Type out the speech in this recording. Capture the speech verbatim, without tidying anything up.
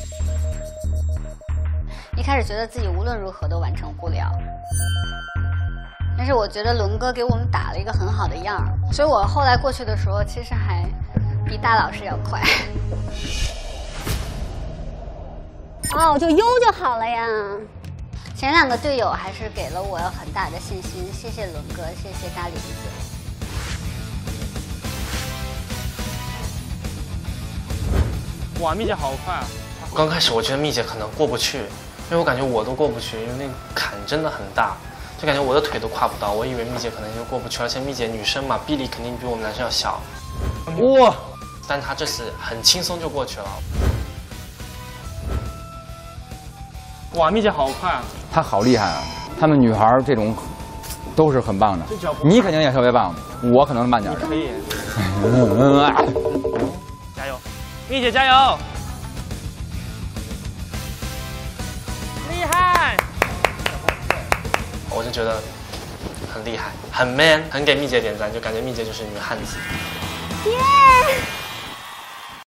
一开始觉得自己无论如何都完成不了，但是我觉得伦哥给我们打了一个很好的样儿，所以我后来过去的时候，其实还比大老师要快。 哦，就悠就好了呀。 前两个队友还是给了我很大的信心，谢谢伦哥，谢谢大林子。 哇，蜜姐好快啊！ 刚开始我觉得蜜姐可能过不去，因为我感觉我都过不去，因为那个坎真的很大，就感觉我的腿都跨不到。我以为蜜姐可能就过不去，而且蜜姐女生嘛，臂力肯定比我们男生要小。哇！但她这次很轻松就过去了。 哇，蜜姐好快啊！ 她好厉害啊！她们女孩这种都是很棒的，你肯定也特别棒，我可能慢点的。 可以。加油，蜜姐加油！厉害！ 我就觉得很厉害，很 man， 很给蜜姐点赞，就感觉蜜姐就是女汉子。 耶！